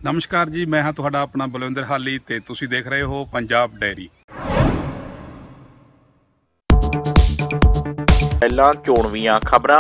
नमस्कार जी, मैं हाँ तुहाडा अपना बलविंदर हाली ते तुसी देख रहे हो पंजाब डायरी। ਪਹਿਲਾਂ ਚੋਣਵੀਆਂ ਖਬਰਾਂ।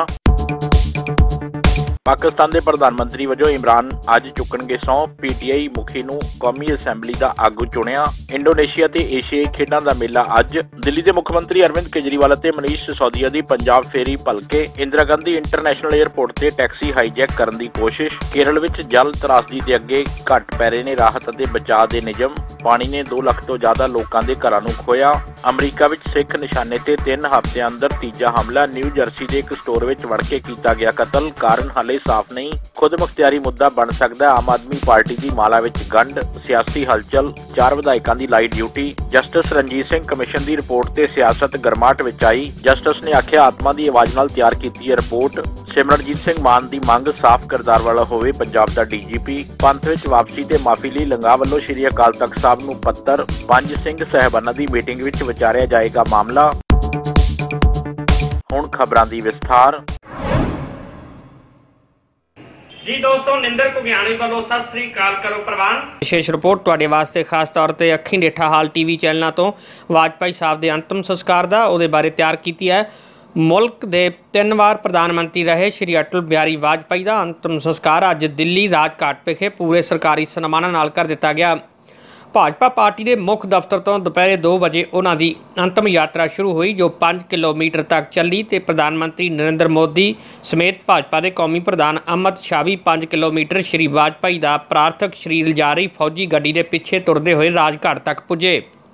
ਪਾਕਿਸਤਾਨ ਦੇ ਪ੍ਰਧਾਨ ਮੰਤਰੀ ਵਜੋਂ ਇਮਰਾਨ ਅੱਜ ਚੁੱਕਣਗੇ ਸਹੁੰ। ਪੀਟੀਆਈ ਮੁਖੀ ਨੂੰ ਕੌਮੀ ਅਸੈਂਬਲੀ ਦਾ ਆਗੂ ਚੁਣਿਆ। ਇੰਡੋਨੇਸ਼ੀਆ ਤੇ ਏਸ਼ੀਆਈ ਖੇਡਾਂ ਦਾ ਮੇਲਾ ਅੱਜ। ਦਿੱਲੀ ਦੇ ਮੁੱਖ ਮੰਤਰੀ ਅਰਵਿੰਦ ਕੇਜਰੀਵਾਲ ਅਤੇ ਮਨੀਸ਼ ਸਿਸੋਦੀਆ ਦੀ ਪੰਜਾਬ ਫੇਰੀ ਭਲਕੇ। ਇੰਦਰਾ ਗਾਂਧੀ ਇੰਟਰਨੈਸ਼ਨਲ ਏਅਰਪੋਰਟ ਤੇ ਟੈਕਸੀ ਹਾਈਜੈਕ ਕਰਨ ਦੀ ਕੋਸ਼ਿਸ਼। ਕੇਰਲ ਵਿੱਚ ਜਲ ਤਰਾਸਦੀ ਦੇ ਅੱਗੇ ਘੱਟ ਪੈ ਰਹੇ ਨੇ ਰਾਹਤ ਅਤੇ ਬਚਾਅ ਦੇ ਨਿਯਮ। ਪਾਣੀ ਨੇ 2 ਲੱਖ ਤੋਂ ਜ਼ਿਆਦਾ ਲੋਕਾਂ ਦੇ ਘਰਾਂ ਨੂੰ ਖੋਇਆ। ਅਮਰੀਕਾ ਵਿੱਚ ਸਿੱਖ ਨਿਸ਼ਾਨੇ ਤੇ 3 ਹਫ਼ਤਿਆਂ ਅੰਦਰ ਤੀਜਾ ਹਮਲਾ। ਨਿਊ ਜਰਸੀ ਦੇ ਇੱਕ ਸਟੋਰ ਵਿੱਚ ਵੜ ਕੇ ਕੀਤਾ ਗਿਆ ਕਤਲ। ਕਾਰਨ ਹਾਲੇ ਸਾਫ਼ ਨਹੀਂ। ਖੁਦ ਮੁਖਤਿਆਰੀ ਮੁੱਦਾ ਬਣ ਸਕਦਾ। ਆਮ ਆਦਮੀ ਪਾਰਟੀ ਦੀ ਮਾਲਾ ਵਿੱਚ ਗੰਢ। ਸਿਆਸੀ ਹਲਚਲ। 4 ਵਿਧਾਇਕਾਂ ਦੀ ਲਾਈ duty. Justice Ranjit Singh commission ਦੀ ਰਿਪੋਰਟ ਤੇ ਸਿਆਸਤ ਗਰਮਾਹਟ ਵਿੱਚ ਆਈ। ਜਸਟਿਸ ਨੇ ਆਖਿਆ ਆਤਮਾ ਦੀ ਆਵਾਜ਼ ਨਾਲ ਤਿਆਰ ਕੀਤੀ ਹੈ ਰਿਪੋਰਟ। ਸਿਮਰਨਜੀਤ ਸਿੰਘ ਮਾਨ ਦੀ ਮੰਗ ਸਾਫ਼ ਕਿਰਦਾਰ ਵਾਲਾ ਹੋਵੇ ਪੰਜਾਬ ਦਾ ਡੀਜੀਪੀ। ਪੰਥ ਵਿੱਚ ਵਾਪਸੀ ਤੇ ਮਾਫੀ ਲਈ ਲੰਗਾ ਵੱਲੋਂ ਸ਼੍ਰੀ ਅਕਾਲ ਤਖ਼ਤ ਸਾਹਿਬ ਨੂੰ ਪੱਤਰ। ਪੰਜ ਸਿੰਘ ਸਾਹਿਬਾਨਾਂ ਦੀ ਮੀਟਿੰਗ ਵਿੱਚ ਵਿਚਾਰਿਆ ਜਾਏਗਾ ਮਾਮਲਾ। ਹੁਣ ਖਬਰਾਂ ਦੀ ਵਿਸਥਾਰ। जी दोस्तों, निंदर घुगियाणी वालों सत श्री अकाल करो प्रवान। विशेष रिपोर्ट तुहाडे वास्ते खास तौर पर अखीं डेठा हाल टीवी चैनलों तो वाजपेयी साहब के अंतिम संस्कार का उहदे बारे तैयार की है। मुल्क के 3 वार प्रधानमंत्री रहे श्री अटल बिहारी वाजपेयी का अंतिम संस्कार अज दिल्ली राजघाट विखे पूरे सरकारी सन्मानां नाल कर दिता गया। भाजपा पार्टी के मुख दफ्तर तो दोपहर 2 बजे उन्होंने अंतिम यात्रा शुरू हुई जो 5 किलोमीटर तक चली तो प्रधानमंत्री नरेंद्र मोदी समेत भाजपा के कौमी प्रधान अमित शाह भी 5 किलोमीटर श्री वाजपेयी का प्रार्थक शरीर जा रही फौजी गड्डी के पिछे तुरते हुए राजघाट तक पुजे।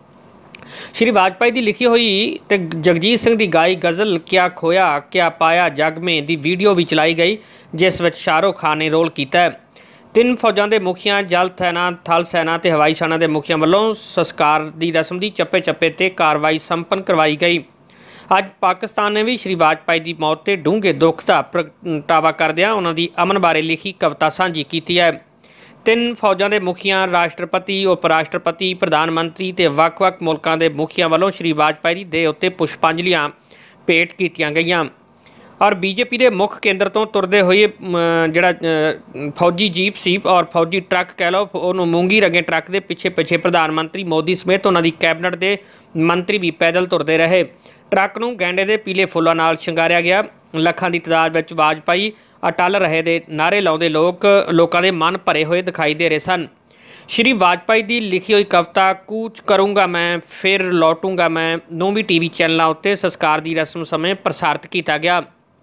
श्री वाजपेयी की लिखी हुई तो जगजीत सिंह की गाई गज़ल क्या खोया क्या पाया जग में दी वीडियो भी चलाई गई जिस विच शाहरुख खान ने रोल किया। 3 फौजां के मुखिया जल सेना थल सेना ते हवाई सेना के मुखिया वालों संस्कार की रस्म की चप्पे चप्पे ते कार्रवाई संपन्न करवाई गई। अज पाकिस्तान ने भी श्री वाजपेयी की मौत से डूंघे दुख का प्रगटावा करदिआं उन्हां दी अमन बारे लिखी कविता साझी की है। 3 फौजां के मुखिया राष्ट्रपति उप राष्ट्रपति प्रधानमंत्री ते वक्-वक् मुल्कां के मुखिया वालों श्री वाजपेयी की देह उत्ते पुष्पांजलियां भेंट कीतियां गईयां और बीजेपी के मुख्य केंद्र तो तुरते हुए जड़ा फौजी जीप सी और फौजी ट्रक कह लो उन्होंने मूंगी रंगे ट्रक के पिछे पिछे प्रधानमंत्री मोदी समेत उन्होंने कैबिनेट के मंत्री भी पैदल तुरते रहे। ट्रक नूं गैंडे के पीले फुलों नाल शंगारिया गया। लखां की तादाद में वाजपेयी अटल रहे दे नारे लाउंदे लोगों के मन भरे हुए दिखाई दे रहे सन। श्री वाजपेयी की लिखी हुई कविता कूच करूँगा मैं फिर लौटूंगा मैं नूं भी टीवी चैनलों उत्ते संस्कार की रस्म समय प्रसारित किया गया।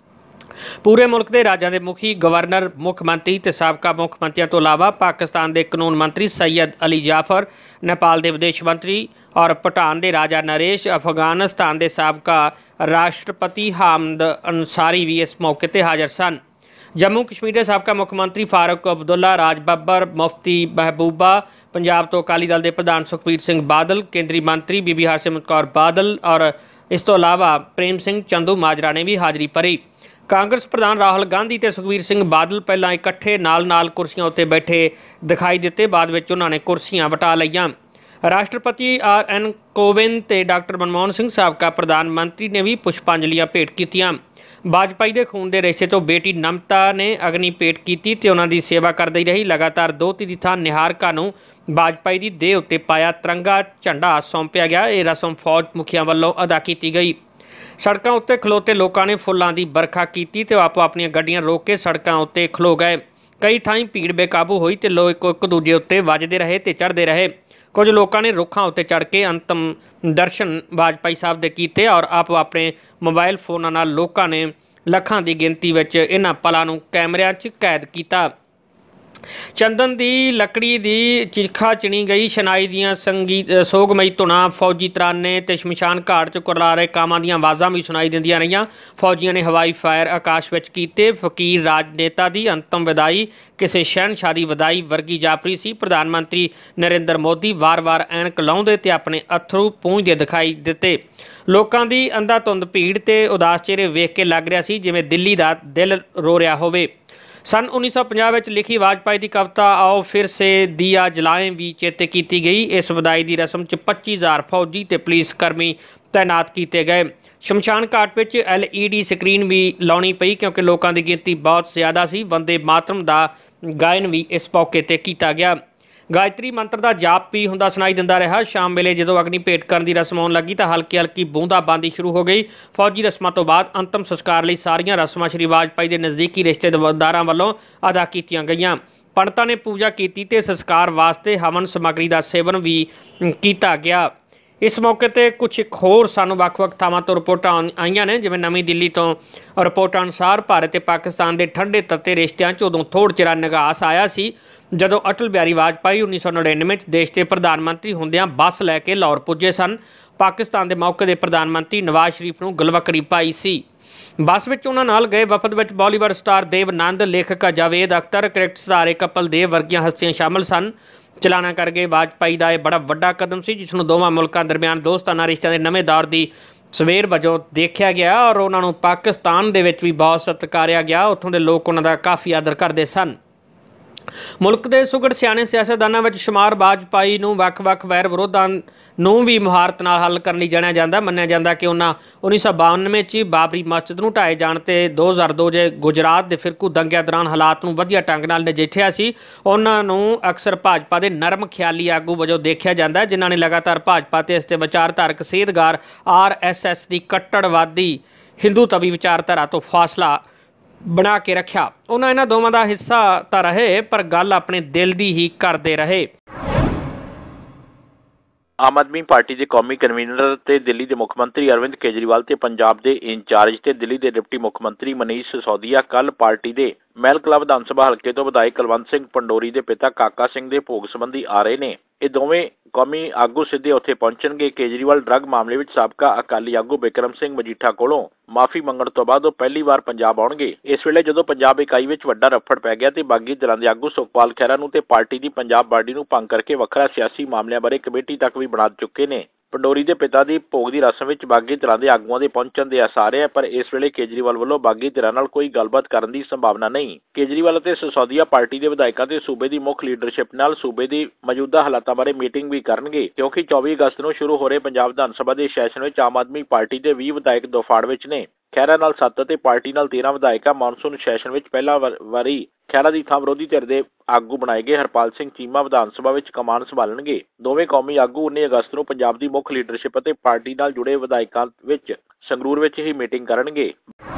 पूरे मुल्क के राज्यों के मुखी गवर्नर मुख्यमंत्री ते साबका मुख्यमंत्रियों तो इलावा पाकिस्तान के कानून मंत्री सैयद अली जाफर, नेपाल के विदेश मंत्री और भूटान के राजा नरेश, अफगानिस्तान के साबका राष्ट्रपति हामिद अंसारी भी इस मौके पर हाजिर सन। जम्मू कश्मीर के साबका मुख्यमंत्री फारूक अब्दुल्ला, राज बब्बर, मुफ्ती महबूबा, पंजाब तो अकाली दल के प्रधान सुखबीर सिंह बादल, केंद्रीय मंत्री बीबी हरसिमरत कौर बादल और इस तो इलावा प्रेम सिंह चंदू माजरा ने भी हाजिरी भरी। कांग्रेस प्रधान राहुल गांधी ते सुखबीर सिंह बादल पहला इकट्ठे नाल कुर्सियों उत्ते बैठे दिखाई दिते, बाद में उन्होंने कुर्सियां वटा लईआं। राष्ट्रपति RN कोविंद ते डॉक्टर मनमोहन सिंह साबका प्रधानमंत्री ने भी पुष्पांजलियां भेंट कीतियां। वाजपेयी के खून के रिश्ते तो बेटी नमता ने अग्नि भेंट की तो उन्होंने सेवा करती रही। लगातार दोहती की थां निहारका नूं वाजपेयी की देह उत्ते पाया तिरंगा झंडा सौंपिया गया। ये रस्म फौज मुखिया वालों अदा की गई। सड़कों उत्ते खलोते लोगों ने फुलों की बरखा की तो आपो अपन गड्डियां रोक के सड़कों उत्ते खलो गए। कई थाई भीड़ बेकाबू हुई तो लोग एक दूजे उत्ते वजदे रहे तो चढ़ते रहे। कुछ लोगों ने रुखों उत्ते चढ़ के अंतिम दर्शन वाजपेयी साहब के किए और आपो अपने मोबाइल फोनों नाल लोगों ने लखां की गिनती में इन्हां पलां नूं कैमरिਆਂ 'ਚ कैद किया। चंदन की लकड़ी की चिखा चिनी गई शनाई दियां संगीत सोगमई धुना फौजी तराने ते शमशान घाट च कुरलारे कामां दियां आवाज़ां भी सुनाई दिंदियां रहियां। फौजियों ने हवाई फायर आकाश विच कीते। फकीर राजनेता की अंतिम विदाई किसी शहनशाह की विदाई वर्गी जापरी सी। प्रधानमंत्री नरेंद्र मोदी वार वार ऐनक लाउंदे ते अपने अथरू पूंझदे दिखाई दिते। लोगों की अंधाधुंद भीड़ ते उदास चेहरे वेख के लग रहा सी जिवें दिल्ली का दिल रो रहा होवे। सन 1950 में लिखी वाजपेयी की कविता आओ फिर से दिया जलाएं भी चेते की गई। इस विदाई की रस्म 25,000 फौजी ते पुलिस कर्मी तैनात किए गए। शमशान घाट में LED स्क्रीन भी लानी पई क्योंकि लोगों की गिनती बहुत ज़्यादा सी। वंदे मातरम का ਗਾਇਨ ਵੀ ਇਸ ਮੌਕੇ ਤੇ ਕੀਤਾ ਗਿਆ। ਗਾਇਤਰੀ ਮੰਤਰ ਦਾ ਜਾਪ ਵੀ ਹੁੰਦਾ ਸੁਣਾਈ ਦਿੰਦਾ ਰਿਹਾ। ਸ਼ਾਮ ਵੇਲੇ ਜਦੋਂ ਅਗਨੀ ਭੇਟ ਕਰਨ ਦੀ ਰਸਮ ਆਉਣ ਲੱਗੀ ਤਾਂ ਹਲਕੀ ਬੂੰਦਾਬਾਂਦੀ ਸ਼ੁਰੂ ਹੋ ਗਈ। ਫੌਜੀ ਰਸਮਾਂ ਤੋਂ ਬਾਅਦ ਅੰਤਮ ਸੰਸਕਾਰ ਲਈ ਸਾਰੀਆਂ ਰਸਮਾਂ ਸ਼੍ਰੀ ਵਾਜਪਾਈ ਦੇ ਨਜ਼ਦੀਕੀ ਰਿਸ਼ਤੇਦਾਰਾਂ ਵੱਲੋਂ ਅਦਾ ਕੀਤੀਆਂ ਗਈਆਂ। ਪੰਡਤਾਂ ਨੇ ਪੂਜਾ ਕੀਤੀ ਤੇ ਸੰਸਕਾਰ ਵਾਸਤੇ ਹਵਨ ਸਮੱਗਰੀ ਦਾ ਸੇਵਨ ਵੀ ਕੀਤਾ ਗਿਆ। ਇਸ ਮੌਕੇ ਤੇ ਕੁਝ ਹੋਰ ਸਾਨੂੰ ਵੱਖ-ਵੱਖ ਥਾਵਾਂ ਤੋਂ ਰਿਪੋਰਟਾਂ ਆਈਆਂ ਨੇ। ਜਿਵੇਂ ਨਵੀਂ ਦਿੱਲੀ ਤੋਂ ਰਿਪੋਰਟਾਂ ਅਨੁਸਾਰ ਭਾਰਤ ਤੇ ਪਾਕਿਸਤਾਨ ਦੇ ਠੰਡੇ ਤੱਤੇ ਰਿਸ਼ਤਿਆਂ 'ਚ ਉਦੋਂ ਥੋੜ੍ਹਾ ਚਿਰ ਨਿਗਾਸ ਆਇਆ ਸੀ ਜਦੋਂ ਅਟਲ ਬਿਹਾਰੀ ਵਾਜਪਾਈ 1999 'ਚ ਦੇਸ਼ ਦੇ ਪ੍ਰਧਾਨ ਮੰਤਰੀ ਹੁੰਦਿਆਂ ਬੱਸ ਲੈ ਕੇ ਲਾਹੌਰ ਪੁੱਜੇ ਸਨ। ਪਾਕਿਸਤਾਨ ਦੇ ਮੌਕੇ ਦੇ ਪ੍ਰਧਾਨ ਮੰਤਰੀ ਨਵਾਜ਼ ਸ਼ਰੀਫ ਨੂੰ ਗਲਵੱਕੜੀ ਪਾਈ ਸੀ। ਬੱਸ ਵਿੱਚ ਉਹਨਾਂ ਨਾਲ ਗਏ ਵਫਦ ਵਿੱਚ ਬਾਲੀਵੁੱਡ ਸਟਾਰ ਦੇਵ ਨੰਦ, ਲੇਖਕ ਜਾਵੇਦ ਅਖਤਰ, ਕ੍ਰਿਕਟ ਸਿਤਾਰੇ ਕਪਿਲ ਦੇਵ ਵਰਗੀਆਂ ਹਸਤੀਆਂ ਸ਼ਾਮਲ ਸਨ। ਚਲਾਣਾ ਕਰ ਗਏ ਵਾਜਪਾਈ ਦਾ ਇਹ ਬੜਾ ਵੱਡਾ ਕਦਮ ਸੀ ਜਿਸ ਨੂੰ ਦੋਵਾਂ ਮੁਲਕਾਂ ਦਰਮਿਆਨ ਦੋਸਤਾਨਾ ਰਿਸ਼ਤਿਆਂ ਦੇ ਨਵੇਂ ਦੌਰ ਦੀ ਸਵੇਰ ਵਜੋਂ ਦੇਖਿਆ ਗਿਆ ਔਰ ਉਹਨਾਂ ਨੂੰ ਪਾਕਿਸਤਾਨ ਦੇ ਵਿੱਚ ਵੀ ਬਹੁਤ ਸਤਿਕਾਰਿਆ ਗਿਆ। ਉੱਥੋਂ ਦੇ ਲੋਕ ਉਹਨਾਂ ਦਾ ਕਾਫੀ ਆਦਰ ਕਰਦੇ ਸਨ। ਮੁਲਕ ਦੇ ਸੁਘੜ ਸਿਆਣੇ ਸਿਆਸਤਦਾਨਾਂ ਵਿੱਚ ਸ਼ੁਮਾਰ ਵਾਜਪਾਈ ਨੂੰ ਵੱਖ-ਵੱਖ ਵੈਰ ਵਿਰੋਧਾਂ ਨੂੰ ਵੀ ਮੁਹਾਰਤ ਨਾਲ ਹੱਲ ਕਰਨ ਲਈ ਜਾਣਿਆ ਜਾਂਦਾ। ਮੰਨਿਆ ਜਾਂਦਾ ਕਿ ਉਹਨਾਂ 1992 'ਚ ਬਾਬਰੀ ਮਸਜਿਦ ਨੂੰ ਢਾਏ ਜਾਣ ਤੇ 2002 'ਚ ਗੁਜਰਾਤ ਦੇ ਫਿਰਕੂ ਦੰਗਿਆਂ ਦੌਰਾਨ ਹਾਲਾਤ ਨੂੰ ਵਧੀਆ ਢੰਗ ਨਾਲ ਨਜਿੱਠਿਆ ਸੀ। ਉਹਨਾਂ ਨੂੰ ਅਕਸਰ ਭਾਜਪਾ ਦੇ ਨਰਮ ਖਿਆਲੀ ਆਗੂ ਵਜੋਂ ਦੇਖਿਆ ਜਾਂਦਾ ਜਿਨ੍ਹਾਂ ਨੇ ਲਗਾਤਾਰ ਭਾਜਪਾ ਤੇ ਇਸ ਦੇ ਵਿਚਾਰਧਾਰਕ ਸੇਧਗਾਰ RSS ਦੀ ਕੱਟੜਵਾਦੀ ਹਿੰਦੂਤਵੀ ਵਿਚਾਰਧਾਰਾ ਤੋਂ ਫਾਸਲਾ ਬਣਾ ਕੇ ਰੱਖਿਆ। ਉਹਨਾਂ ਇਹਨਾਂ ਦੋਵਾਂ ਦਾ ਹਿੱਸਾ ਤਾਂ ਰਹੇ ਪਰ ਗੱਲ ਆਪਣੇ ਦਿਲ ਦੀ ਹੀ ਕਰਦੇ ਰਹੇ। ਆਮ ਆਦਮੀ ਪਾਰਟੀ ਦੇ ਕੌਮੀ ਕਨਵੀਨਰ ਤੇ ਦਿੱਲੀ ਦੇ ਮੁੱਖ ਮੰਤਰੀ ਅਰਵਿੰਦ ਕੇਜਰੀਵਾਲ ਤੇ ਪੰਜਾਬ ਦੇ ਇੰਚਾਰਜ ਤੇ ਦਿੱਲੀ ਦੇ ਡਿਪਟੀ ਮੁੱਖ ਮੰਤਰੀ ਮਨੀਸ਼ ਸਿਸੋਦੀਆ ਕੱਲ ਪਾਰਟੀ ਦੇ ਮਹਿਲ ਕਲਾ ਵਿਧਾਨ ਸਭਾ ਹਲਕੇ ਤੋਂ ਵਿਧਾਇਕ ਕੁਲਵੰਤ ਸਿੰਘ ਪੰਡੋਰੀ ਦੇ ਪਿਤਾ ਕਾਕਾ ਸਿੰਘ ਦੇ ਭੋਗ ਸੰਬੰਧੀ ਆ ਰਹੇ ਨੇ। ਇਹ ਦੋਵੇਂ ਕੌਮੀ ਆਗੂ ਸਿੱਧੇ ਉੱਥੇ ਪਹੁੰਚਣਗੇ। ਕੇਜਰੀਵਾਲ ਡਰੱਗ ਮਾਮਲੇ ਵਿੱਚ ਸਾਬਕਾ ਅਕਾਲੀ ਆਗੂ ਬਿਕਰਮ ਸਿੰਘ ਮਜੀਠਾ ਕੋਲੋਂ ਮਾਫੀ ਮੰਗਣ ਤੋਂ ਬਾਅਦ ਉਹ ਪਹਿਲੀ ਵਾਰ ਪੰਜਾਬ ਆਉਣਗੇ। ਇਸ ਵੇਲੇ ਜਦੋਂ ਪੰਜਾਬ ਇਕਾਈ ਵਿੱਚ ਵੱਡਾ ਰਫੜ ਪੈ ਗਿਆ ਤੇ ਬਾਗੀ ਦਲਾਂ ਦੇ ਆਗੂ ਸੁਖਪਾਲ ਖਹਿਰਾ ਨੂੰ ਤੇ ਪਾਰਟੀ ਦੀ ਪੰਜਾਬ ਬਾਡੀ ਨੂੰ ਭੰਗ ਕਰਕੇ ਵੱਖਰਾ ਸਿਆਸੀ ਮਾਮਲਿਆਂ ਬਾਰੇ ਕਮੇਟੀ ਤੱਕ ਵੀ ਬਣਾ ਚੁੱਕੇ ਨੇ। ਪੰਡੋਰੀ ਦੇ ਪਿਤਾ ਦੀ ਭੋਗ ਦੀ ਰਸਮ ਵਿੱਚ ਬਾਗੀ ਧਿਰਾਂ ਦੇ ਆਗੂਆਂ ਦੇ ਪਹੁੰਚਣ ਦੇ ਆਸਾਰ ਹੈ ਪਰ ਇਸ ਵੇਲੇ ਕੇਜਰੀਵਾਲ ਵੱਲੋਂ ਬਾਗੀ ਧਿਰਾਂ ਨਾਲ ਕੋਈ ਗੱਲਬਾਤ ਕਰਨ ਦੀ ਸੰਭਾਵਨਾ ਨਹੀਂ। ਕੇਜਰੀਵਾਲ ਅਤੇ ਸਿਸੋਦੀਆ ਪਾਰਟੀ ਦੇ ਵਿਧਾਇਕਾਂ ਤੇ ਸੂਬੇ ਦੀ ਮੁੱਖ ਲੀਡਰਸ਼ਿਪ ਨਾਲ ਸੂਬੇ ਦੀ ਮੌਜੂਦਾ ਹਾਲਾਤਾਂ ਬਾਰੇ ਮੀਟਿੰਗ ਵੀ ਕਰਨਗੇ ਕਿਉਂਕਿ 24 ਅਗਸਤ ਨੂੰ ਸ਼ੁਰੂ ਹੋ ਰਹੇ ਪੰਜਾਬ ਵਿਧਾਨ ਸਭਾ ਦੇ ਸੈਸ਼ਨ ਵਿੱਚ ਆਮ ਆਦਮੀ ਪਾਰਟੀ ਦੇ 20 ਵਿਧਾਇਕ ਦੋਫਾੜ ਵਿੱਚ ਨੇ। ਖਹਿਰਾ ਨਾਲ 7 ਅਤੇ ਪਾਰਟੀ ਨਾਲ 13 ਵਿਧਾਇਕਾਂ ਮਾਨਸੂਨ ਸੈਸ਼ਨ ਵਿੱਚ ਪਹਿਲਾ ਵਾਰੀ ਖਹਿਰਾ ਦੀ ਥਾਂ ਵਿਰੋਧੀ ਧਿਰ ਦੇ ਆਗੂ ਬਣਾਏ ਗਏ ਹਰਪਾਲ ਸਿੰਘ ਚੀਮਾ ਵਿਧਾਨ ਸਭਾ ਵਿੱਚ ਕਮਾਨ ਸੰਭਾਲਣਗੇ। ਦੋਵੇਂ ਕੌਮੀ ਆਗੂ 19 ਅਗਸਤ ਨੂੰ ਪੰਜਾਬ ਦੀ ਮੁੱਖ ਲੀਡਰਸ਼ਿਪ ਅਤੇ ਪਾਰਟੀ ਨਾਲ ਜੁੜੇ ਵਿਧਾਇਕਾਂ ਵਿੱਚ ਸੰਗਰੂਰ ਵਿੱਚ ਹੀ ਮੀਟਿੰਗ ਕਰਨਗੇ।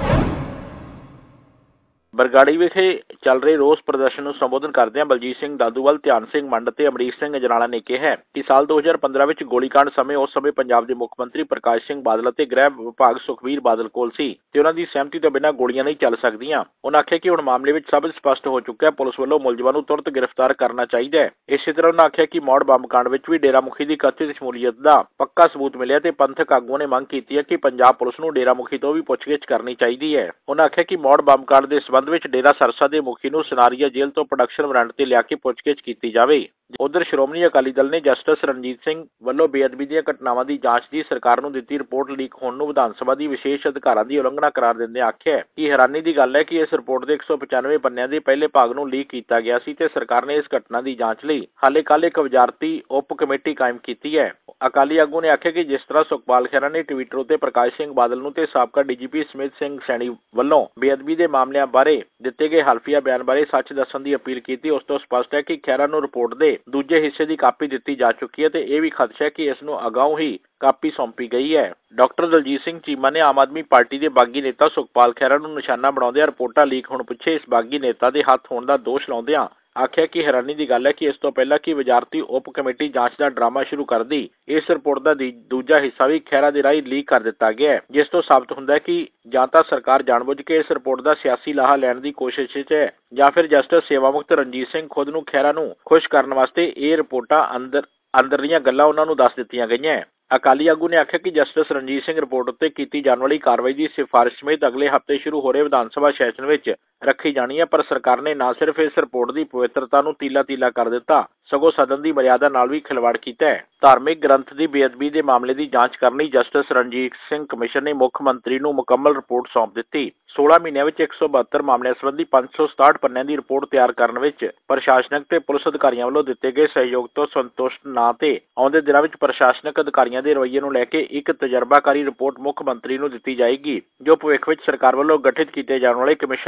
ਬਰਗਾੜੀ ਵਿਖੇ ਚੱਲ ਰਹੇ ਰੋਸ ਪ੍ਰਦਰਸ਼ਨ ਨੂੰ ਸੰਬੋਧਨ ਕਰਦਿਆਂ ਬਲਜੀਤ ਸਿੰਘ ਦਾਦੂਵਾਲ, ਧਿਆਨ ਸਿੰਘ ਮੰਡ ਤੇ ਅਮਰੀਕ ਸਿੰਘ ਅਜਨਾਲਾ ਨੇ ਕਿਹਾ ਕਿ ਸਾਲ 2015 ਵਿੱਚ ਗੋਲੀकांड ਸਮੇਂ ਉਸ ਸਮੇਂ ਪੰਜਾਬ ਦੇ ਮੁੱਖ ਮੰਤਰੀ ਪ੍ਰਕਾਸ਼ ਸਿੰਘ ਬਾਦਲ ਅਤੇ ਗ੍ਰਹਿ ਵਿਭਾਗ ਸੁਖਬੀਰ ਬਾਦਲ ਕੋਲ ਸੀ ਤੇ ਉਹਨਾਂ ਦੀ ਸਹਿਮਤੀ ਤੋਂ ਬਿਨਾਂ ਗੋਲੀਆਂ ਨਹੀਂ ਚੱਲ ਸਕਦੀਆਂ। ਉਹਨਾਂ ਆਖਿਆ ਕਿ ਹੁਣ ਮਾਮਲੇ ਵਿੱਚ ਸਭ ਸਪਸ਼ਟ ਹੋ ਚੁੱਕਾ ਹੈ, ਪੁਲਿਸ ਵੱਲੋਂ ਮੁਲਜ਼ਮਾਂ ਨੂੰ ਤੁਰੰਤ ਗ੍ਰਿਫਤਾਰ ਕਰਨਾ ਚਾਹੀਦਾ ਹੈ। ਇਸੇ ਤਰ੍ਹਾਂ ਉਹਨਾਂ ਆਖਿਆ ਕਿ ਮੌੜ ਬੰਬ ਕਾਂਡ ਵਿੱਚ ਵੀ ਡੇਰਾ ਮੁਖੀ ਦੀ ਕਥਿਤ ਸ਼ਮੂਲੀਅਤ ਦਾ ਪੱਕਾ ਸਬੂਤ ਮਿਲਿਆ ਤੇ ਪੰਥਕ ਆਗੂਆਂ ਨੇ ਮੰਗ ਕੀਤੀ ਹੈ ਕਿ ਪੰਜਾਬ ਪੁਲਿਸ ਨੂੰ ਡੇਰਾ ਮੁਖੀ ਤੋਂ ਵੀ ਪੁੱਛਗਿੱਛ ਕਰਨੀ ਚਾਹੀਦੀ ਹੈ। ਉਹਨਾਂ ਆਖਿਆ ਕਿ ਮੌੜ ਬੰਬ ਕਾਂਡ ਦੇ ਸਬੰਧ ਵਿੱਚ ਡੇਰਾ ਸਰਸਾ ਦੇ ਮੁਖੀ ਨੂੰ ਸਨਾਰੀਆ ਜੇਲ੍ਹ ਤੋਂ ਪ੍ਰੋਡਕਸ਼ਨ ਵਾਰੰਟ ਤੇ ਲਿਆ ਕੇ ਪੁੱਛਗਿੱਛ ਕੀਤੀ ਜਾਵੇ। ਉਧਰ ਸ਼੍ਰੋਮਣੀ ਅਕਾਲੀ ਦਲ ਨੇ ਜਸਟਿਸ ਰਣਜੀਤ ਸਿੰਘ ਵੱਲੋਂ ਬੇਅਦਬੀ ਦੀਆਂ ਘਟਨਾਵਾਂ ਦੀ ਜਾਂਚ ਦੀ ਸਰਕਾਰ ਨੂੰ ਦਿੱਤੀ ਰਿਪੋਰਟ ਲੀਕ ਹੋਣ ਨੂੰ ਵਿਧਾਨ ਸਭਾ ਦੀ ਵਿਸ਼ੇਸ਼ ਅਧਿਕਾਰਾਂ ਦੀ ਉਲੰਘਣਾ ਕਰਾਰ ਦਿੰਦਿਆਂ ਆਖਿਆ ਕਿ ਹੈਰਾਨੀ ਦੀ ਗੱਲ ਹੈ ਕਿ ਇਸ ਰਿਪੋਰਟ ਦੇ 195 ਪੰਨਿਆਂ ਦੇ ਪਹਿਲੇ ਭਾਗ ਨੂੰ ਲੀਕ ਕੀਤਾ ਗਿਆ ਸੀ ਤੇ ਸਰਕਾਰ ਨੇ ਇਸ ਘਟਨਾ ਦੀ ਜਾਂਚ ਲਈ ਹਾਲੇ ਕੱਲ੍ਹ ਇੱਕ ਵਜ਼ਾਰਤੀ ਉਪ ਕਮੇਟੀ ਕਾਇਮ ਕੀਤੀ ਹੈ। ਅਕਾਲੀ ਆਗੂ ਨੇ ਆਖਿਆ ਕਿ ਜਿਸ ਤਰ੍ਹਾਂ ਸੁਖਪਾਲ ਖਹਿਰਾ ਨੇ ਟਵਿੱਟਰ ਉੱਤੇ ਪ੍ਰਕਾਸ਼ ਸਿੰਘ ਬਾਦਲ ਨੂੰ ਤੇ ਸਾਬਕਾ ਡੀਜੀਪੀ ਸਮਿਤ ਸਿੰਘ ਸੈਣੀ ਵੱਲੋਂ ਬੇਅਦਬੀ ਦੇ ਮਾਮਲਿਆਂ ਬਾਰੇ ਦਿੱਤੇ ਗਏ ਹਲਫੀਆ ਬਿਆਨ ਬਾਰੇ ਸੱਚ ਦੱਸਣ ਦੀ ਅਪੀਲ ਕੀਤੀ, ਉਸ ਤੋਂ ਸਪਸ਼ਟ ਹੈ ਕਿ ਖਹਿਰਾ ਨੂੰ ਰਿਪੋਰਟ ਦੇ ਦੂਜੇ ਹਿੱਸੇ ਦੀ ਕਾਪੀ ਦਿੱਤੀ ਜਾ ਚੁੱਕੀ ਹੈ ਤੇ ਇਹ ਵੀ ਖਦਸ਼ਾ ਹੈ ਕਿ ਇਸ ਨੂੰ ਅਗਾਊਂ ਹੀ ਕਾਪੀ ਸੌਂਪੀ ਗਈ ਹੈ। ਡਾਕਟਰ ਦਲਜੀਤ ਸਿੰਘ ਚੀਮਾ ਨੇ ਆਮ ਆਦਮੀ ਪਾਰਟੀ ਦੇ ਬਾਗੀ ਨੇਤਾ ਸੁਖਪਾਲ ਖਹਿਰਾ ਨੂੰ ਨਿਸ਼ਾਨਾ ਬਣਾਉਂਦਿਆਂ ਰਿਪੋਰਟਾਂ ਲੀਕ ਹੋਣ ਪਿੱਛੇ ਇਸ ਬਾਗੀ ਨੇਤਾ ਦੇ ਹੱਥ ਹੋਣ ਦਾ ਦੋਸ਼ ਲਾਉਂਦਿਆਂ ਆਖਿਆ ਕਿ ਹੈਰਾਨੀ ਦੀ ਗੱਲ ਹੈ ਕਿ ਇਸ ਤੋਂ ਪਹਿਲਾਂ ਕਿ ਵਜ਼ਾਰਤੀ ਉਪ ਕਮੇਟੀ ਜਾਂਚ ਦਾ ਡਰਾਮਾ ਸ਼ੁਰੂ ਕਰਦੀ, ਇਸ ਰਿਪੋਰਟ ਦਾ ਦੂਜਾ ਹਿੱਸਾ ਵੀ ਖਹਿਰਾ ਦੇ ਰਾਹੀਂ ਲੀਕ ਕਰ ਦਿੱਤਾ ਗਿਆ ਹੈ, ਜਿਸ ਤੋਂ ਸਾਬਤ ਹੁੰਦਾ ਹੈ ਕਿ ਜਾਂ ਤਾਂ ਸਰਕਾਰ ਜਾਣਬੁੱਝ ਕੇ ਇਸ ਰਿਪੋਰਟ ਦਾ ਸਿਆਸੀ ਲਾਹਾ ਲੈਣ ਦੀ ਕੋਸ਼ਿਸ਼ ਵਿੱਚ ਹੈ ਜਾਂ ਫਿਰ ਜਸਟਿਸ ਸੇਵਾਮੁਕਤ ਰਣਜੀਤ ਸਿੰਘ ਖੁਦ ਨੂੰ ਖਹਿਰਾ ਨੂੰ ਖੁਸ਼ ਕਰਨ ਵਾਸਤੇ ਇਹ ਰਿਪੋਰਟਾਂ ਅੰਦਰਲੀਆਂ ਗੱਲਾਂ ਉਹਨਾਂ ਨੂੰ ਦੱਸ ਦਿੱਤੀਆਂ ਗਈਆਂ। ਅਕਾਲੀ ਆਗੂ ਨੇ ਆਖਿਆ ਕਿ ਜਸਟਿਸ ਰਣਜੀਤ ਸਿੰਘ ਰਿਪੋਰਟ ਉੱਤੇ ਕੀਤੀ ਜਾਣ ਵਾਲੀ ਕਾਰਵਾਈ ਦੀ ਸਿਫਾਰਿਸ਼ ਸਮੇਤ ਅਗਲੇ ਹਫ਼ਤੇ ਸ਼ੁਰੂ ਹੋ ਰਹੇ ਵਿਧਾਨ ਸਭਾ ਸੈਸ਼ਨ ਵਿੱਚ ਰੱਖੀ ਜਾਣੀ ਹੈ, ਪਰ ਸਰਕਾਰ ਨੇ ਨਾ ਸਿਰਫ ਇਸ ਰਿਪੋਰਟ ਦੀ ਪਵਿੱਤਰਤਾ ਨੂੰ ਤੀਲਾ ਕਰ ਦਿੱਤਾ ਸਗੋਂ ਸਦਨ ਦੀ ਮਰਿਆਦਾ ਨਾਲ ਵੀ ਖਿਲਵਾੜ ਕੀਤਾ ਹੈ। ਧਾਰਮਿਕ ਗ੍ਰੰਥ ਦੀ ਬੇਅਦਬੀ ਦੇ ਮਾਮਲੇ ਦੀ ਜਾਂਚ ਕਰਨ ਲਈ ਜਸਟਿਸ ਰਣਜੀਤ ਸਿੰਘ ਕਮਿਸ਼ਨ ਨੇ ਮੁੱਖ ਮੰਤਰੀ ਨੂੰ ਮੁਕੰਮਲ ਰਿਪੋਰਟ ਸੌਂਪ ਦਿੱਤੀ। 16 ਮਹੀਨਿਆਂ ਵਿੱਚ 172 ਮਾਮਲਿਆਂ ਸੰਬੰਧੀ 567 ਪੰਨਿਆਂ ਦੀ ਰਿਪੋਰਟ ਤਿਆਰ ਕਰਨ ਵਿੱਚ ਪ੍ਰਸ਼ਾਸਨਿਕ ਤੇ ਪੁਲਿਸ ਅਧਿਕਾਰੀਆਂ ਵੱਲੋਂ ਦਿੱਤੇ ਗਏ ਸਹਿਯੋਗ ਤੋਂ ਸੰਤੁਸ਼ਟ ਨਾ ਤੇ ਆਉਂਦੇ ਦਿਨਾਂ ਵਿੱਚ ਪ੍ਰਸ਼ਾਸਨਿਕ ਅਧਿਕਾਰੀਆਂ ਦੇ ਰਵੱਈਏ ਨੂੰ ਲੈ ਕੇ ਇੱਕ ਤਜਰਬਾਕਾਰੀ ਰਿਪੋਰਟ ਮੁੱਖ ਮੰਤਰੀ ਨੂੰ ਦਿੱਤੀ ਜਾਏਗੀ ਜੋ ਭਵਿੱਖ ਵਿੱਚ ਸਰਕਾਰ ਵੱਲੋਂ ਗਠਿਤ ਕੀਤੇ ਜਾਣ ਵਾਲੇ ਕਮਿਸ਼ਨ ਨੂੰ ਕੋਈ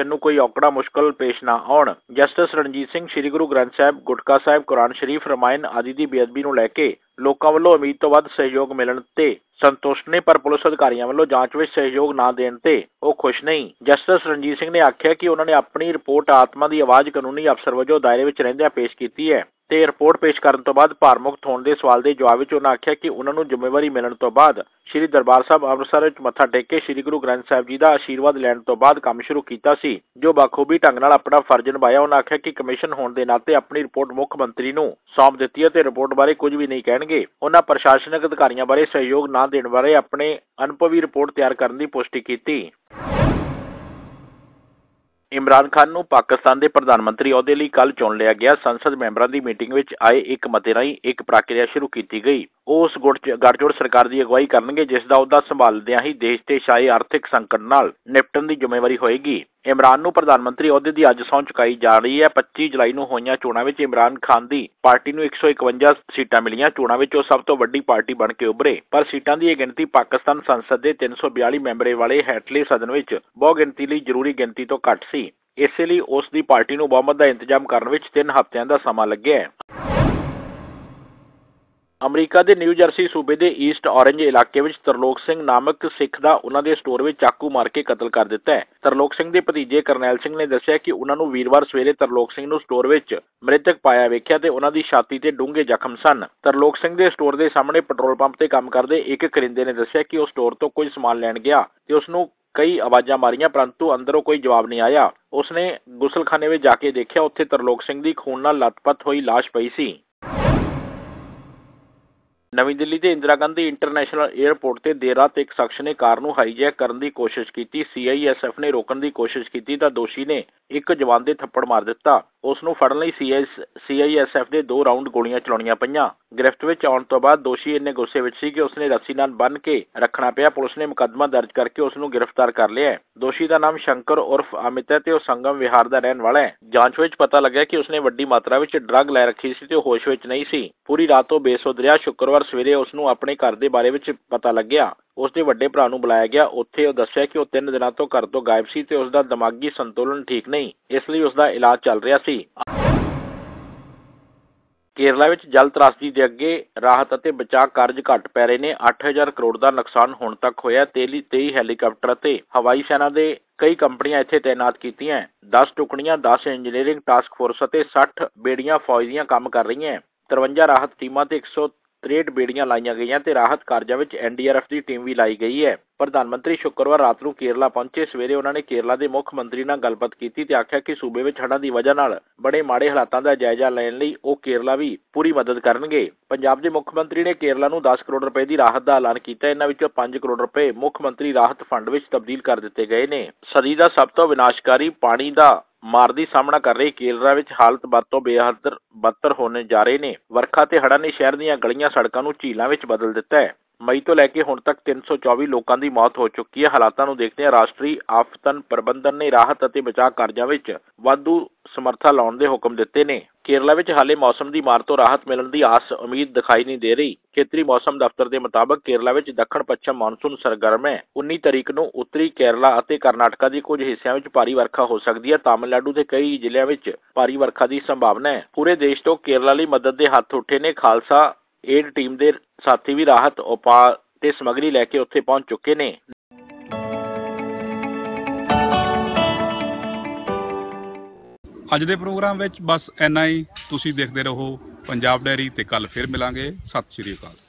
ਔਕੜਾਂ ਮੁਸ਼ਕਲ ਪੇਸ਼ ਨਾ ਆਉਣ। ਜਸਟਿਸ ਰਣਜੀਤ ਸਿੰਘ ਸ੍ਰੀ ਗੁਰੂ ਗ੍ਰੰਥ ਸਾਹਿਬ, ਗੁਟਕਾ ਸਾਹਿਬ, ਕੁਰਾਨ ਸ਼ਰੀਫ, ਰਮਾਇਣ ਆਦਿ ਦੀ ਬੇਅਦਬੀ ਨੂੰ ਲੈ ਕੇ ਲੋਕਾਂ ਵੱਲੋਂ ਉਮੀਦ ਤੋਂ ਵੱਧ ਸਹਿਯੋਗ ਮਿਲਣ ਤੇ ਸੰਤੁਸ਼ਟ ਨੇ, ਪਰ ਪੁਲਿਸ ਅਧਿਕਾਰੀਆਂ ਵੱਲੋਂ ਜਾਂਚ ਵਿੱਚ ਸਹਿਯੋਗ ਨਾ ਦੇਣ ਤੇ ਉਹ ਖੁਸ਼ ਨਹੀਂ। ਜਸਟਿਸ ਰਣਜੀਤ ਸਿੰਘ ਨੇ ਆਖਿਆ ਕਿ ਉਹਨਾਂ ਨੇ ਆਪਣੀ ਰਿਪੋਰਟ ਆਤਮਾ ਦੀ ਆਵਾਜ਼ ਕਾਨੂੰਨੀ ਅਫਸਰ ਵਜੋਂ ਦਾਇਰੇ ਵਿੱਚ ਰਹਿੰਦਿਆਂ ਪੇਸ਼ ਕੀਤੀ ਹੈ ਤੇ ਰਿਪੋਰਟ ਪੇਸ਼ ਕਰਨ ਤੋਂ ਬਾਅਦ ਭਾਰ ਮੁਕਤ ਹੋਣ ਦੇ ਸਵਾਲ ਦੇ ਜਵਾਬ ਵਿੱਚ ਉਹਨਾਂ ਆਖਿਆ ਕਿ ਉਹਨਾਂ ਨੂੰ ਜ਼ਿੰਮੇਵਾਰੀ ਮਿਲਣ ਤੋਂ ਬਾਅਦ ਸ੍ਰੀ ਦਰਬਾਰ ਸਾਹਿਬ ਅੰਮ੍ਰਿਤਸਰ ਵਿੱਚ ਮੱਥਾ ਟੇਕ ਕੇ ਸ੍ਰੀ ਗੁਰੂ ਗ੍ਰੰਥ ਸਾਹਿਬ ਜੀ ਦਾ ਆਸ਼ੀਰਵਾਦ ਲੈਣ ਤੋਂ ਬਾਅਦ ਕੰਮ ਸ਼ੁਰੂ ਕੀਤਾ ਸੀ, ਜੋ ਬਾਖੂਬੀ ਢੰਗ ਨਾਲ ਆਪਣਾ ਫਰਜ਼ ਨਿਭਾਇਆ। ਉਹਨਾਂ ਆਖਿਆ ਕਿ ਕਮਿਸ਼ਨ ਹੋਣ ਦੇ ਨਾਤੇ ਆਪਣੀ ਰਿਪੋਰਟ ਮੁੱਖ ਮੰਤਰੀ ਨੂੰ ਸੌਂਪ ਦਿੱਤੀ ਹੈ ਤੇ ਰਿਪੋਰਟ ਬਾਰੇ ਕੁਝ ਵੀ ਨਹੀਂ ਕਹਿਣਗੇ। ਉਹਨਾਂ ਪ੍ਰਸ਼ਾਸਨਿਕ ਅਧਿਕਾਰੀਆਂ ਬਾਰੇ ਸਹਿਯੋਗ ਨਾ ਦੇਣ ਬਾਰੇ ਆਪਣੇ ਅਨੁਭਵੀ ਰਿਪੋਰਟ ਤਿਆਰ ਕਰਨ ਦੀ ਪੁਸ਼ਟੀ ਕੀਤੀ। ਇਮਰਾਨ ਖਾਨ ਨੂੰ ਪਾਕਿਸਤਾਨ ਦੇ ਪ੍ਰਧਾਨ ਮੰਤਰੀ ਅਹੁਦੇ ਲਈ ਕੱਲ ਚੁਣ ਲਿਆ ਗਿਆ। ਸੰਸਦ ਮੈਂਬਰਾਂ ਦੀ ਮੀਟਿੰਗ ਵਿੱਚ ਆਏ ਇੱਕ ਮਤੇ ਰਾਹੀਂ ਇੱਕ ਪ੍ਰਕਿਰਿਆ ਸ਼ੁਰੂ ਕੀਤੀ ਗਈ। ਉਹ ਉਸ ਗੱਠਜੋੜ ਸਰਕਾਰ ਦੀ ਅਗਵਾਈ ਕਰਨਗੇ ਜਿਸ ਦਾ ਅਹੁਦਾ ਸੰਭਾਲਦਿਆਂ ਹੀ ਦੇਸ਼ ਤੇ ਛਾਏ ਆਰਥਿਕ ਸੰਕਟ ਨਾਲ ਨਿਪਟਣ ਦੀ ਜ਼ਿੰਮੇਵਾਰੀ ਹੋਏਗੀ। ਇਮਰਾਨ ਨੂੰ ਪ੍ਰਧਾਨ ਮੰਤਰੀ ਅਹੁਦੇ ਦੀ ਅੱਜ ਸਹੁੰ ਚੁਕਾਈ ਜਾ ਰਹੀ ਹੈ। 25 ਜੁਲਾਈ ਨੂੰ ਹੋਈਆਂ ਚੋਣਾਂ ਵਿੱਚ ਇਮਰਾਨ ਖਾਨ ਦੀ ਪਾਰਟੀ ਨੂੰ 151 ਸੀਟਾਂ ਮਿਲੀਆਂ। ਚੋਣਾਂ ਵਿੱਚ ਉਹ ਸਭ ਤੋਂ ਵੱਡੀ ਪਾਰਟੀ ਬਣ ਕੇ ਉੱਭਰੇ, ਪਰ ਸੀਟਾਂ ਦੀ ਇਹ ਗਿਣਤੀ ਪਾਕਿਸਤਾਨ ਸੰਸਦ ਦੇ 342 ਮੈਂਬਰਾਂ ਵਾਲੇ ਹੇਠਲੇ ਸਦਨ ਵਿੱਚ ਬਹੁ ਗਿਣਤੀ ਲਈ ਜ਼ਰੂਰੀ ਗਿਣਤੀ ਤੋਂ ਘੱਟ ਸੀ। ਇਸੇ ਲਈ ਉਸ ਦੀ ਪਾਰਟੀ ਨੂੰ ਬਹੁਮਤ ਦਾ ਇੰਤਜ਼ਾਮ ਕਰਨ ਵਿੱਚ 3 ਹਫ਼ਤਿਆਂ ਦਾ ਸਮਾਂ ਲੱਗਿਆ ਹੈ। ਅਮਰੀਕਾ ਦੇ ਨਿਊ ਜਰਸੀ ਸੂਬੇ ਦੇ ਈਸਟ ਔਰੇਂਜ ਇਲਾਕੇ ਵਿੱਚ ਤਰਲੋਕ ਸਿੰਘ ਨਾਮਕ ਸਿੱਖ ਦਾ ਉਹਨਾਂ ਦੇ ਸਟੋਰ ਵਿੱਚ ਚਾਕੂ ਮਾਰ ਕੇ ਕਤਲ ਕਰ ਦਿੱਤਾ ਹੈ। ਤਰਲੋਕ ਸਿੰਘ ਦੇ ਭਤੀਜੇ ਕਰਨੈਲ ਸਿੰਘ ਨੇ ਦੱਸਿਆ ਕਿ ਉਹਨਾਂ ਨੂੰ ਵੀਰਵਾਰ ਸਵੇਰੇ ਤਰਲੋਕ ਸਿੰਘ ਨੂੰ ਸਟੋਰ ਵਿੱਚ ਮ੍ਰਿਤਕ ਪਾਇਆ ਵੇਖਿਆ ਤੇ ਉਹਨਾਂ ਦੀ ਛਾਤੀ ਤੇ ਡੂੰਘੇ ਜ਼ਖਮ ਸਨ। ਤਰਲੋਕ ਸਿੰਘ ਦੇ ਸਟੋਰ ਦੇ ਸਾਹਮਣੇ ਪੈਟਰੋਲ ਪੰਪ ਤੇ ਕੰਮ ਕਰਦੇ ਇੱਕ ਕਰਿੰਦੇ ਨੇ ਦੱਸਿਆ ਕਿ ਉਹ ਸਟੋਰ ਤੋਂ ਕੁਝ ਸਮਾਨ ਲੈਣ ਗਿਆ ਤੇ ਉਸ ਨੂੰ ਕਈ ਆਵਾਜ਼ਾਂ ਮਾਰੀਆਂ, ਪਰੰਤੂ ਅੰਦਰੋਂ ਕੋਈ ਜਵਾਬ ਨਹੀਂ ਆਇਆ। ਉਸਨੇ ਗੁਸਲਖਾਨੇ ਵਿੱਚ ਜਾ ਕੇ ਦੇਖਿਆ, ਉੱਥੇ ਤਰਲੋਕ ਸਿੰਘ ਦੀ ਖੂਨ ਨਾਲ ਲੱਥਪੱਥ ਹੋਈ ਲਾਸ਼ ਪਈ ਸੀ। ਨਵੀਂ ਦਿੱਲੀ ਦੇ ਇੰਦਰਾ ਗਾਂਧੀ ਇੰਟਰਨੈਸ਼ਨਲ 에ਅਰਪੋਰਟ ਤੇ ਦੇਰ ਰਾਤ ਇੱਕ ਸ਼ਖਸ ਨੇ ਕਾਰ ਨੂੰ ਹਾਈਜੈਕ ਕਰਨ ਦੀ ਕੋਸ਼ਿਸ਼ ਕੀਤੀ। CISF ਨੇ ਰੋਕਣ ਦੀ ਕੋਸ਼ਿਸ਼ ਕੀਤੀ ਤਾਂ ਦੋਸ਼ੀ ਨੇ ਇੱਕ ਜਵਾਨ ਦੇ ਥੱਪੜ ਮਾਰ ਦਿੱਤਾ। ਉਸ ਨੂੰ ਫੜਨ ਲਈ CISF ਦੇ 2 ਰਾਉਂਡ ਗੋਲੀਆਂ ਚਲਾਉਣੀਆਂ ਪਈਆਂ। ਗ੍ਰਿਫਤ ਵਿੱਚ ਆਉਣ ਤੋਂ ਬਾਅਦ ਦੋਸ਼ੀ ਇੰਨੇ ਗੁੱਸੇ ਵਿੱਚ ਸੀ ਕਿ ਉਸਨੇ ਰੱਸੀ ਨਾਲ ਬੰਨ੍ਹ ਕੇ ਰੱਖਣਾ ਪਿਆ। ਪੁਲਿਸ ਨੇ ਮੁਕੱਦਮਾ ਦਰਜ ਕਰਕੇ ਉਸ ਨੂੰ ਗ੍ਰਿਫਤਾਰ ਕਰ ਲਿਆ ਹੈ। ਦੋਸ਼ੀ ਦਾ ਨਾਮ ਸ਼ੰਕਰ ਉਰਫ ਅਮਿਤ ਹੈ ਤੇ ਉਹ ਸੰਗਮ ਵਿਹਾਰ ਦਾ ਰਹਿਣ ਵਾਲਾ ਹੈ। ਜਾਂਚ ਵਿੱਚ ਪਤਾ ਲੱਗਿਆ ਕਿ ਉਸਨੇ ਵੱਡੀ ਮਾਤਰਾ ਵਿੱਚ ਡਰੱਗ ਲੈ ਰੱਖੀ ਸੀ ਤੇ ਉਹ ਹੋਸ਼ ਵਿੱਚ ਨਹੀਂ ਸੀ। ਪੂਰੀ ਰਾਤ ਉਹ ਬੇਸੁੱਧ ਰਿਹਾ। ਸ਼ੁੱਕਰਵਾਰ ਸਵੇਰੇ ਉਸ ਨੂੰ ਆਪਣੇ ਘਰ ਦੇ ਬਾਰੇ ਵਿੱਚ ਪਤਾ ਲੱਗਿਆ। ਉਸ ਦੇ ਵੱਡੇ ਭਰਾ ਨੂੰ ਬੁਲਾਇਆ ਗਿਆ। ਉੱਥੇ ਉਹ ਦੱਸਿਆ ਕਿ ਉਹ 3 ਦਿਨਾਂ ਤੋਂ ਘਰ ਤੋਂ ਗਾਇਬ ਸੀ ਤੇ ਉਸ ਦਾ ਦਿਮਾਗੀ ਸੰਤੁਲਨ ਠੀਕ ਨਹੀਂ, ਇਸ ਲਈ ਉਸ ਦਾ ਇਲਾਜ ਚੱਲ ਰਿਹਾ ਸੀ। ਕੇਰਲਾ ਵਿੱਚ ਜਲ ਤਰਾਸਦੀ ਦੇ ਅੱਗੇ ਰਾਹਤ ਅਤੇ ਬਚਾਅ ਕਾਰਜ ਘੱਟ ਪੈ ਰਹੇ ਨੇ। 8000 ਕਰੋੜ ਦਾ ਨੁਕਸਾਨ ਹੁਣ ਤੱਕ ਹੋਇਆ। 23 ਹੈਲੀਕਾਪਟਰ ਅਤੇ ਹਵਾਈ ਸੈਨਾ ਦੇ ਕਈ ਕੰਪਨੀਆਂ ਇੱਥੇ ਤਾਇਨਾਤ ਕੀਤੀਆਂ। 10 ਟੁਕੜੀਆਂ, 10 ਇੰਜੀਨੀਅਰਿੰਗ ਟਾਸਕ ਫੋਰਸ ਅਤੇ 60 ਬੇੜੀਆਂ ਫੌਜ ਦੀਆਂ ਕੰਮ ਕਰ ਰਹੀਆਂ। 53 ਰਾਹਤ ਟੀਮਾਂ ਤੇ 163 ਬੇੜੀਆਂ ਲਾਈਆਂ ਗਈਆਂ ਤੇ ਰਾਹਤ ਕਾਰਜਾਂ ਵਿੱਚ NDRF ਦੀ ਟੀਮ ਵੀ ਲਾਈ ਗਈ ਹੈ। ਪ੍ਰਧਾਨ ਮੰਤਰੀ ਸ਼ੁੱਕਰਵਾਰ ਰਾਤ ਨੂੰ ਕੇਰਲਾ ਪਹੁੰਚੇ। ਸਵੇਰੇ ਉਹਨਾਂ ਨੇ ਕੇਰਲਾ ਦੇ ਮੁੱਖ ਮੰਤਰੀ ਨਾਲ ਗੱਲਬਾਤ ਕੀਤੀ ਤੇ ਆਖਿਆ ਕਿ ਸੂਬੇ ਵਿੱਚ ਹੜ੍ਹਾਂ ਦੀ ਵਜ੍ਹਾ ਨਾਲ ਬੜੇ ਮਾੜੇ ਹਾਲਾਤਾਂ ਦਾ ਜਾਇਜ਼ਾ ਲੈਣ ਲਈ ਉਹ ਕੇਰਲਾ ਵੀ ਪੂਰੀ ਮਦਦ ਕਰਨਗੇ। ਪੰਜਾਬ ਦੇ ਮੁੱਖ ਮੰਤਰੀ ਨੇ ਕੇਰਲਾ ਨੂੰ 10 ਕਰੋੜ ਰੁਪਏ ਦੀ ਰਾਹਤ ਦਾ ਐਲਾਨ ਕੀਤਾ। ਇਹਨਾਂ ਵਿੱਚੋਂ 5 ਕਰੋੜ ਰੁਪਏ ਮੁੱਖ ਮੰਤਰੀ ਰਾਹਤ ਫੰਡ ਵਿੱਚ ਤਬਦੀਲ ਕਰ ਦਿੱਤੇ ਗਏ ਨੇ। ਸਦੀ ਦਾ ਸਭ ਤੋਂ ਵਿਨਾਸ਼ਕਾਰੀ ਪਾਣੀ ਦਾ ਮਾਰ ਦੀ ਸਾਹਮਣਾ ਕਰ ਰਹੀ ਕੇਰਲਾ ਵਿੱਚ ਹਾਲਤ ਵੱਧ ਤੋਂ ਬਦਤਰ ਹੋਣੇ ਜਾ ਰਹੇ ਨੇ। ਵਰਖਾ ਤੇ ਹੜ੍ਹਾਂ ਨੇ ਸ਼ਹਿਰ ਦੀਆਂ ਗਲੀਆਂ ਸੜਕਾਂ ਨੂੰ ਝੀਲਾਂ ਵਿੱਚ ਬਦਲ ਦਿੱਤਾ ਹੈ। ਮਈ ਤੋਂ ਲੈ ਕੇ ਹੁਣ ਤੱਕ 324 ਲੋਕਾਂ ਦੀ ਮੌਤ ਹੋ ਚੁੱਕੀ ਹੈ। ਹਾਲਾਤਾਂ ਨੂੰ ਦੇਖਦਿਆਂ ਰਾਸ਼ਟਰੀ ਆਫਤਨ ਪ੍ਰਬੰਧਨ ਨੇ ਰਾਹਤ ਅਤੇ ਬਚਾਅ ਕਾਰਜਾਂ ਵਿੱਚ ਵਾਧੂ ਸਮਰੱਥਾ ਲਾਉਣ ਦੇ ਹੁਕਮ ਦਿੱਤੇ ਨੇ। ਕੇਰਲਾ ਵਿੱਚ ਹਾਲੇ ਮੌਸਮ ਦੀ ਮਾਰ ਤੋਂ ਰਾਹਤ ਮਿਲਣ ਦੀ ਆਸ ਉਮੀਦ ਦਿਖਾਈ ਨਹੀਂ ਦੇ ਰਹੀ। ਖੇਤਰੀ ਮੌਸਮ ਦਫ਼ਤਰ ਦੇ ਮੁਤਾਬਕ ਕੇਰਲਾ ਵਿੱਚ ਦੱਖਣ ਪੱਛਮ ਮਾਨਸੂਨ ਸਰਗਰਮ ਹੈ। 19 ਤਰੀਕ ਨੂੰ ਉੱਤਰੀ ਕੇਰਲਾ ਅਤੇ ਕਰਨਾਟਕਾ ਦੇ ਕੁਝ ਹਿੱਸਿਆਂ ਵਿੱਚ ਭਾਰੀ ਵਰਖਾ ਹੋ ਸਕਦੀ ਹੈ। ਤਾਮਿਲਨਾਡੂ ਦੇ ਕਈ ਜ਼ਿਲ੍ਹਿਆਂ ਵਿੱਚ ਭਾਰੀ ਵਰਖਾ ਦੀ ਸੰਭਾਵਨਾ ਹੈ। ਪੂਰੇ ਦੇਸ਼ ਤੋਂ ਕੇਰਲਾ ਲਈ ਮਦਦ ਦੇ ਹੱਥ ਉੱਠੇ ਨੇ। ਖਾਲਸਾ ਏਡ ਟੀਮ ਦੇ ਸਾਥੀ ਵੀ ਰਾਹਤ ਉਪਾਅ ਤੇ ਸਮੱਗਰੀ ਲੈ ਕੇ ਉੱਥੇ ਪਹੁੰਚ ਚੁੱਕੇ ਨੇ। ਅੱਜ ਦੇ ਪ੍ਰੋਗਰਾਮ ਵਿੱਚ ਬਸ ਇੰਨਾ ਹੀ। ਤੁਸੀਂ ਦੇਖਦੇ ਰਹੋ ਪੰਜਾਬ ਡੈਰੀ ਤੇ ਕੱਲ ਫਿਰ ਮਿਲਾਂਗੇ। ਸਤਿ ਸ਼੍ਰੀ ਅਕਾਲ।